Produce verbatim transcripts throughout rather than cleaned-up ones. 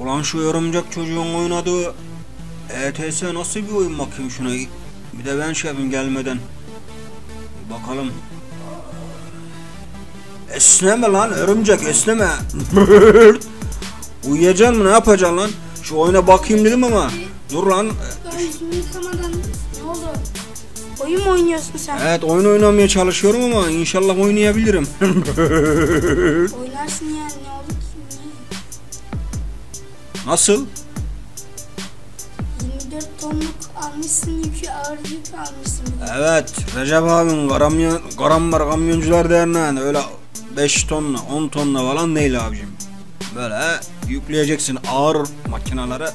Ulan şu örümcek çocuğun oynadığı E T S nasıl bir oyun bakayım şuna. Bir de ben şey yapayım gelmeden. Bir bakalım. Esneme lan örümcek esneme. Uyuyacaksın mı ne yapacaksın lan? Şu oyuna bakayım dedim ama. Dur lan. Ben yüzümü yıkamadan ne oldu? Oyun mu oynuyorsun sen? Evet oyun oynamaya çalışıyorum ama inşallah oynayabilirim. Oynarsın yani ne oldu ki? Nasıl? yirmi dört tonluk almışsın yükü ağır yük almışsın. Evet Recep abim Karamyon, Karambar Kamyoncular Derneği'nde öyle beş tonla on tonla falan değil abicim. Böyle yükleyeceksin ağır makinalara.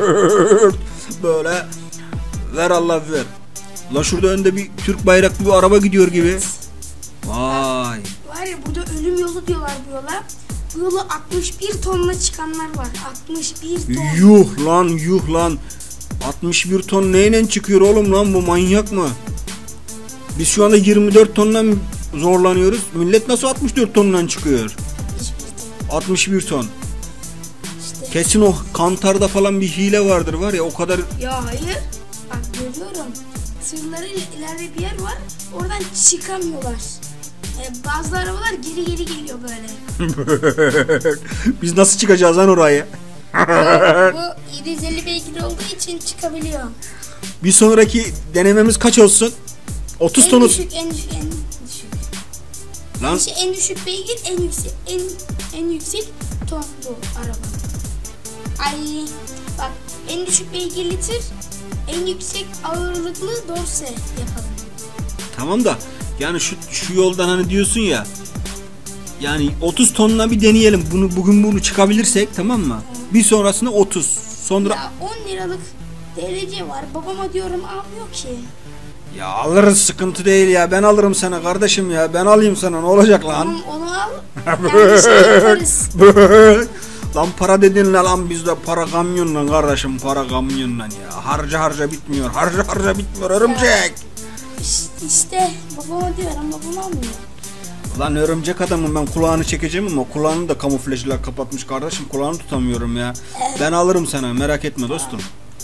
Böyle ver Allah ver. La şurada önde bir Türk bayraklı bir araba gidiyor gibi. Vay. Var ya burada ölüm yolu diyorlar bu yola. Bu yola altmış bir tonla çıkanlar var. altmış bir ton. Yuh lan yuh lan. altmış bir ton neyle çıkıyor oğlum lan bu manyak mı? Biz şu anda yirmi dört tonla zorlanıyoruz. Millet nasıl altmış dört tonla çıkıyor? altmış bir ton. İşte. Kesin o kantarda falan bir hile vardır var ya o kadar. Ya hayır. Bak görüyorum. Tırlarıyla ileride bir yer var. Oradan çıkamıyorlar. Ee, bazı arabalar geri geri geliyor böyle. Biz nasıl çıkacağız lan oraya? Bu yedi yüz elli beygir olduğu için çıkabiliyor. Bir sonraki denememiz kaç olsun? otuz En ton. düşük, en düşük, en düşük. Lan İşte en düşük beygir, en yüksek, en en yüksek ton bu araba. Ay bak en düşük beygirli tır, en yüksek ağırlıklı dorse yapalım. tamam da yani şu şu yoldan hani diyorsun ya. Yani otuz tonla bir deneyelim. Bunu bugün bunu çıkabilirsek tamam mı? Bir sonrasında otuz. Sonra Ya on liralık D L C var. Babama diyorum almıyor ki. ya alırız sıkıntı değil ya. Ben alırım sana kardeşim ya. Ben alayım sana ne olacak lan? Tamam onu al. Yani şey yaparız. Lan para dedin lan bizde para kamyonla kardeşim para kamyonla ya. Harca harca bitmiyor. Harca harca bitmiyor örümcek. İşte, işte babama diyorum babam almıyor. Lan örümcek adamım ben kulağını çekeceğim ama kulağını da kamuflajla kapatmış kardeşim. Kulağını tutamıyorum ya. Ben alırım sana merak etme dostum.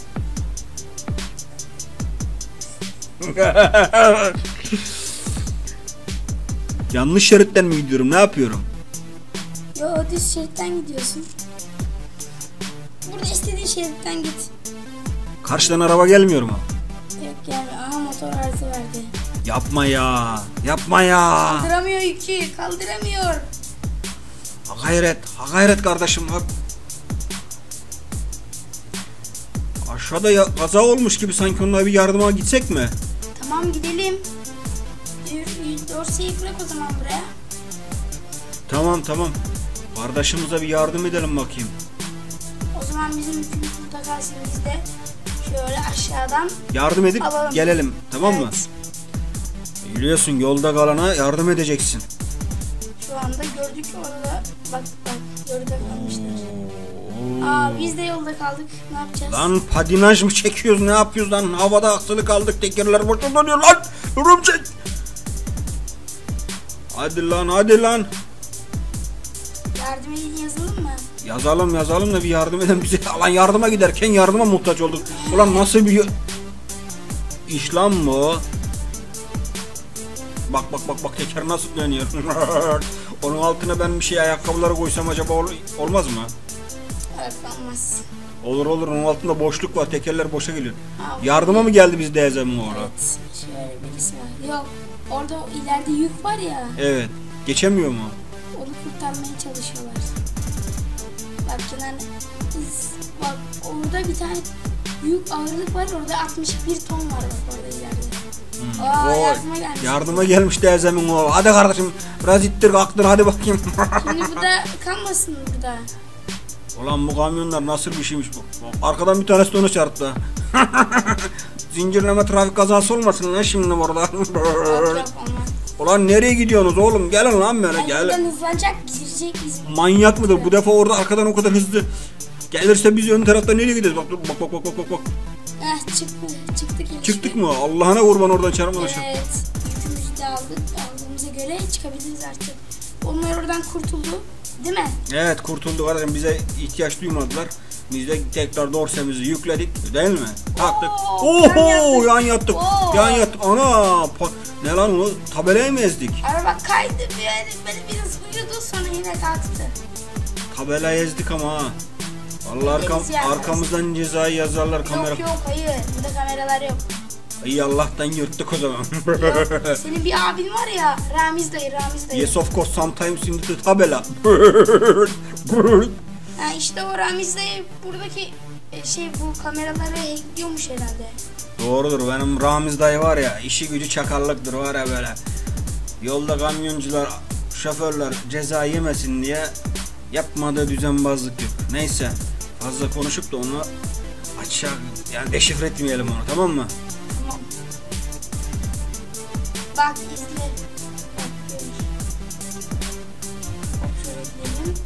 Yanlış şeritten mi gidiyorum ne yapıyorum? Yo düz şeritten gidiyorsun. Burada istediğin şeritten git. Karşıdan araba gelmiyor mu? Yok yani aha motor arıza verdi. Yapma ya. Yapma ya. Kaldıramıyor yükü kaldıramıyor. Ha gayret. Ha gayret kardeşim. Ha. Aşağıda ya, kaza olmuş gibi sanki onlara bir yardıma gitsek mi? Tamam gidelim. Dorseyi bırak o zaman buraya. Tamam tamam. Kardeşimize bir yardım edelim bakayım. O zaman bizim yükümüz burada kalsın biz de şöyle aşağıdan Yardım edip alalım. gelelim tamam mı? Evet. Biliyorsun yolda kalana yardım edeceksin. Şu anda gördük orada bak bak yolda kalmışlar. Aa biz de yolda kaldık ne yapacağız? Lan patinaj mı çekiyoruz ne yapıyoruz lan? Havada aksılı kaldık tekerler boşa dönüyor lan. Örümcek. Hadi lan hadi lan. Yardım edin yazalım mı? Yazalım yazalım da bir yardım eden bize. Lan yardıma giderken yardıma muhtaç olduk. Ulan nasıl bir iş lan bu? Bak bak bak bak teker nasıl dönüyor. Onun altına ben bir şey ayakkabıları koysam acaba ol olmaz mı? Evet olmaz. Olur olur onun altında boşluk var tekerler boşa geliyor. Abi, Yardıma mı geldi biz Deyzemin oğlu? evet şöyle birisi var. Yok orada o ileride yük var ya. Evet. Geçemiyor mu? Onu kurtarmaya çalışıyorlar. Bak yani biz, bak orada bir tane büyük ağırlık var orada altmış bir ton var bak orada ileride. Hmm. Aa Oy, yardıma gelmiş. Yardıma gelmiş Deyzemin oğlu. Hadi kardeşim biraz ittir kalktır hadi bakayım. Şimdi bu da kalmasın burada. Ulan bu kamyonlar nasıl bir şeymiş bu? Arkadan bir tanesi de onu çarptı. Zincirleme trafik kazası olmasın lan şimdi orada. Yok yok olmaz. Ulan nereye gidiyorsunuz oğlum? Gelin lan böyle Yani gel. buradan hızlanacak girecek biz. Manyak mıdır? Bu defa orada arkadan o kadar hızlı gelirse biz ön tarafta nereye gideceğiz? Bak bak bak bak bak bak. Eh çıktı çıktık gelişme. Çıktık mı? Allah'ına kurban oradan çarpmadan. Evet. Yükümüzü de aldık. Aldığımıza göre çıkabiliriz artık. Onlar oradan kurtuldu. Değil mi? Evet, kurtulduk kardeşim, bize ihtiyaç duymadılar. Biz de tekrar dorsemizi yükledik değil mi? Taktık. Oho, yan yattık. Oo. Yan yattık. Ana pa- ne lan o? Tabelayı mı ezdik? Araba kaydı böyle, böyle biraz uyudu sonra yine kalktı. Tabelayı ezdik ama ha. Vallahi arkam, arkamızdan cezayı yazarlar kamera. Yok yok hayır, burada kameralar yok. İyi, Allah'tan yırttık o zaman. Yok, senin bir abin var ya, Ramiz dayı, Ramiz dayı. Yes of course, sometimes in the tabela. Ha işte o Ramiz dayı buradaki e, şey bu kameraları hackliyormuş herhalde. Doğrudur, benim Ramiz dayı var ya, işi gücü çakallıktır var ya böyle. Yolda kamyoncular, şoförler ceza yemesin diye yapmadığı düzenbazlık yok. Neyse, fazla konuşup da onu aşağı yani deşifre etmeyelim onu, tamam mı? Tamam. Bak izle. Bak görüş. Hop şöyle gidelim.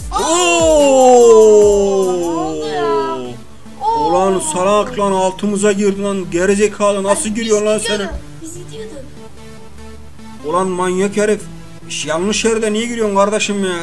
Oo! Ne oldu ya? Oo! Ulan salak lan, altımıza girdi lan, gerizekalı, nasıl Ay, giriyor lan biz senin? gidiyorduk, Biz gidiyorduk. Ulan manyak herif, yanlış yerde niye giriyorsun kardeşim ya?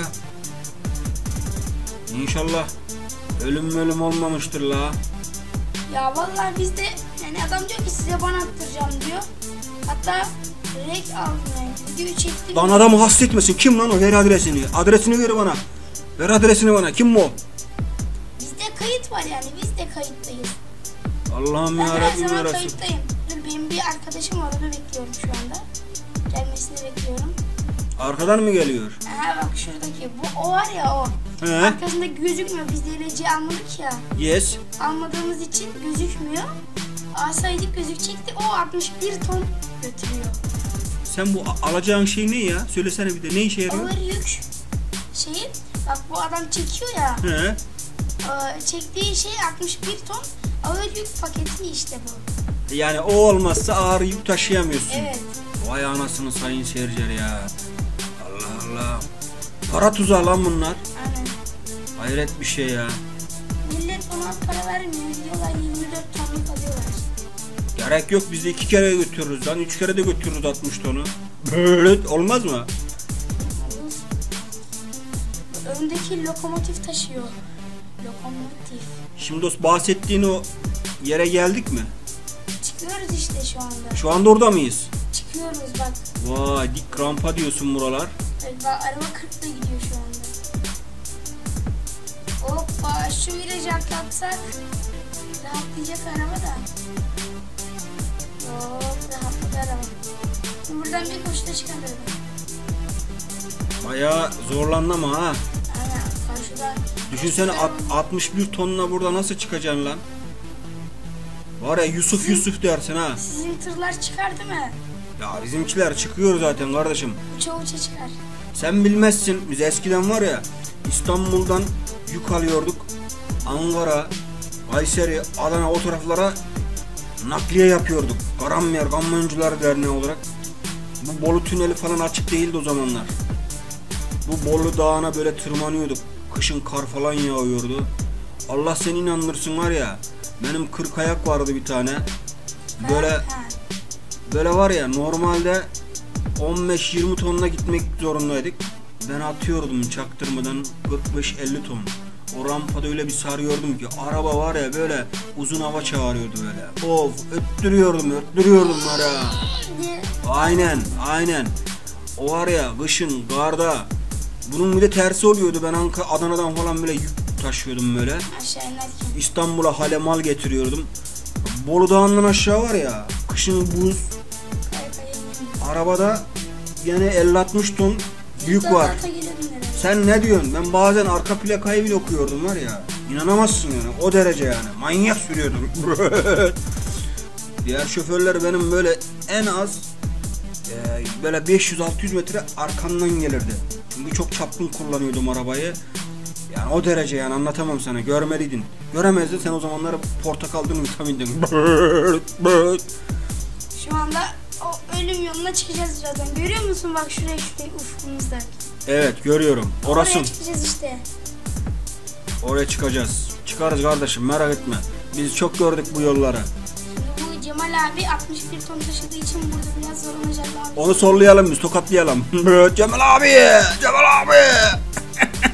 İnşallah ölüm ölüm olmamıştır la. Ya vallahi biz de yani adam diyor ki size bana attıracağım diyor. Hatta direkt aldım yani. Videoyu çektim. Lan adamı hasretmesin, kim lan o, ver adresini. Adresini ver bana. Ver adresini bana, kim o? Bizde kayıt var yani, biz de kayıttayız. Allah'ım Ben her yarabbim zaman yarasın. kayıttayım. Dur benim bir arkadaşım var, onu bekliyorum şu anda. Gelmesini bekliyorum. Arkadan mı geliyor? Aha bak şuradaki, bu o var ya o. He? Arkasında gözükmüyor, biz D L C almadık ya. Yes. Almadığımız için gözükmüyor. Alsaydık gözükecekti, o altmış bir ton götürüyor. Sen bu a- alacağın şey ne ya? Söylesene bir de, ne işe yarıyor? Ağır yük şeyi, bak bu adam çekiyor ya. He? e, Çektiği şey altmış bir ton ağır yük paketi işte bu. Yani o olmazsa ağır yük taşıyamıyorsun. Evet. Vay anasını sayın seyirciler ya. Allah Allah. Para tuzağı lan bunlar. Aynen. Hayret bir şey ya. Millet buna para vermiyor. Diyorlar yirmi dört tonluk alıyorlar. Gerek yok, biz de iki kere götürürüz lan. Üç kere de götürürüz altmış tonu. Böyle olmaz mı? Öndeki lokomotif taşıyor. Lokomotif. Şimdi o bahsettiğin o yere geldik mi? Çıkıyoruz işte şu anda. Şu anda orada mıyız? Çıkıyoruz bak. Vay, dik rampa diyorsun buralar. Evet, bak araba kırkla gidiyor şu anda. Hoppa şu virajı atlatsak rahatlayacak araba da. Hop rahatladı araba. Buradan bir koşuda çıkar araba. Bayağı zorlandı ama ha. Aynen karşıdan. Düşünsene at- altmış bir tonla burada nasıl çıkacaksın lan? Var ya, Yusuf Yusuf dersin ha. Sizin tırlar çıkar değil mi? Ya bizimkiler çıkıyor zaten kardeşim. Uça uça çıkar. Sen bilmezsin, biz eskiden var ya İstanbul'dan yük alıyorduk. Ankara, Kayseri, Adana o taraflara nakliye yapıyorduk. Karamyer Kamyoncular Derneği olarak. Bu Bolu tüneli falan açık değildi o zamanlar. Bu Bolu Dağı'na böyle tırmanıyorduk. Kışın kar falan yağıyordu. Allah seni inandırsın var ya. Benim kırk ayak vardı bir tane. Böyle Ha, böyle var ya, normalde on beş yirmi tonla gitmek zorundaydık. Ben atıyordum çaktırmadan kırk beş elli ton. O rampada öyle bir sarıyordum ki araba var ya böyle uzun hava çağırıyordu böyle. Of, öttürüyordum öttürüyordum var ya. diye. Aynen aynen. O var ya kışın karda. Bunun bir de tersi oluyordu, ben Ankara, Adana'dan falan böyle yük taşıyordum böyle. Aşağı inerken. İstanbul'a hale mal getiriyordum. Bolu Dağı'ndan aşağı var ya, kışın buz. Kay kay. Arabada yine elli altmış ton yük var. Ata geliyordum herhalde. Sen ne diyorsun? Ben bazen arka plakayı bile okuyordum var ya. İnanamazsın yani, o derece yani. Manyak sürüyordum. Diğer şoförler benim böyle en az e, böyle beş yüz altı yüz metre arkamdan gelirdi. Çünkü çok çapkın kullanıyordum arabayı. Yani o derece yani, anlatamam sana. Görmeliydin. Göremezdin sen o zamanları, portakaldın vitamindin. Şu anda o ölüm yoluna çıkacağız birazdan. Görüyor musun bak şuraya şuraya ufkumuzda. Evet görüyorum. Orası. Oraya çıkacağız işte. Oraya çıkacağız. Çıkarız kardeşim, merak etme. Biz çok gördük bu yolları. Şimdi bu Cemal abi altmış bir ton taşıdığı için burada biraz zorlanacak abi. Onu sollayalım biz, tokatlayalım. Cemal abi! Cemal abi!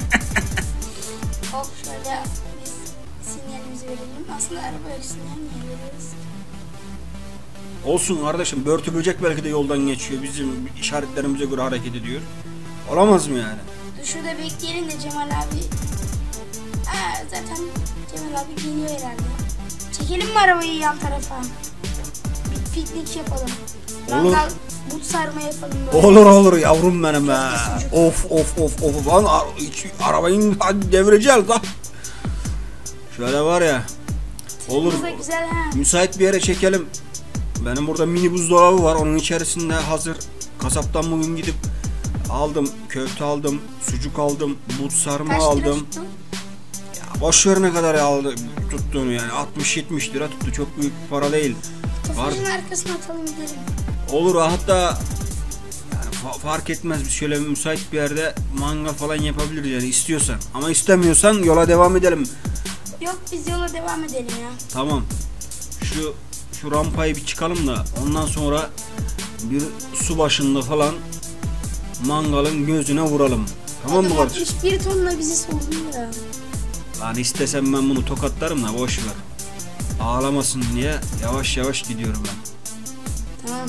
verelim. Aslında araba üstünden niye veriyoruz? Olsun kardeşim, börtü böcek belki de yoldan geçiyor. Bizim işaretlerimize göre hareket ediyor. Olamaz mı yani? Dur şurada bekleyelim de Cemal abi. Aa, zaten Cemal abi geliyor herhalde. Çekelim mi arabayı yan tarafa? Bir piknik yapalım. Olur. Mangal, but sarma yapalım böyle. Olur olur yavrum benim be. Köfte sucuk. Of of of of. Lan ar- hiç- arabayı hadi devireceğiz lan. Şöyle var ya. Olur. Tırımız da güzel ha. Müsait bir yere çekelim. Benim burada mini buzdolabı var. Onun içerisinde hazır. Kasaptan bugün gidip aldım. Köfte aldım. Sucuk aldım. But sarma Kaç lira aldım. tuttun? Ya boş ver ne kadar aldı tuttuğunu yani. altmış yetmiş lira tuttu. Çok büyük bir para değil. Var. Tofucun arkasına atalım gidelim. Olur, hatta yani fa- fark etmez, biz şöyle müsait bir yerde mangal falan yapabiliriz yani istiyorsan. Ama istemiyorsan yola devam edelim. Yok biz yola devam edelim ya. Tamam. Şu şu rampayı bir çıkalım da ondan sonra bir su başında falan mangalın gözüne vuralım. Tamam mı kardeşim? altmış bir tonla bizi soğuyor ya. Lan istesem ben bunu tokatlarım da boş ver. Ağlamasın diye yavaş yavaş gidiyorum ben. Tamam.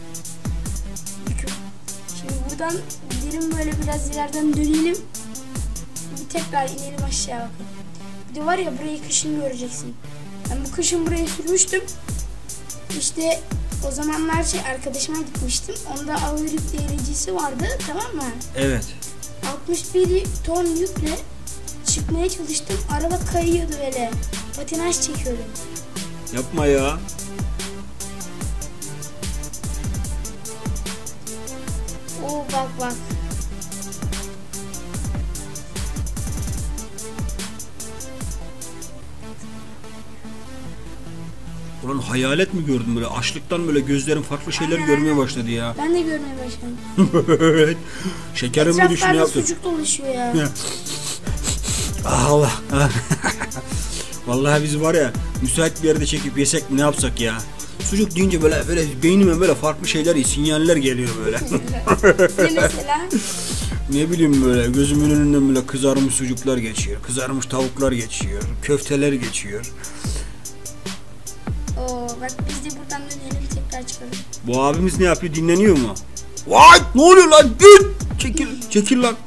Şimdi buradan gidelim böyle biraz ileriden dönelim. Bir tekrar inelim aşağı bakın. Bir de var ya burayı kışın göreceksin. Ben bu kışın buraya sürmüştüm. İşte o zamanlar şey arkadaşıma gitmiştim. Onda ağır yük devricisi vardı, tamam mı? Evet. altmış bir ton yükle çıkmaya çalıştım. Araba kayıyordu böyle. Patinaj çekiyordum. Yapma ya. Oo bak bak. Ulan hayalet mi gördüm böyle? Açlıktan böyle gözlerim farklı şeyler Aynen, görmeye aynen. başladı ya. Ben de görmeye başladım. Evet. Şekerim mi düştü, ne Etraflarda yaptın? sucuk dolaşıyor ya. Ah Allah. Vallahi biz var ya müsait bir yerde çekip yesek mi, ne yapsak ya? Sucuk deyince böyle böyle beynime böyle farklı şeyler, sinyaller geliyor böyle. Ne mesela? Ne bileyim, böyle gözümün önünden böyle kızarmış sucuklar geçiyor. Kızarmış tavuklar geçiyor. Köfteler geçiyor. Oo bak biz de buradan dönelim tekrar çıkalım. Bu abimiz ne yapıyor? Dinleniyor mu? Vay! Ne oluyor lan? Git! Çekil, çekil lan.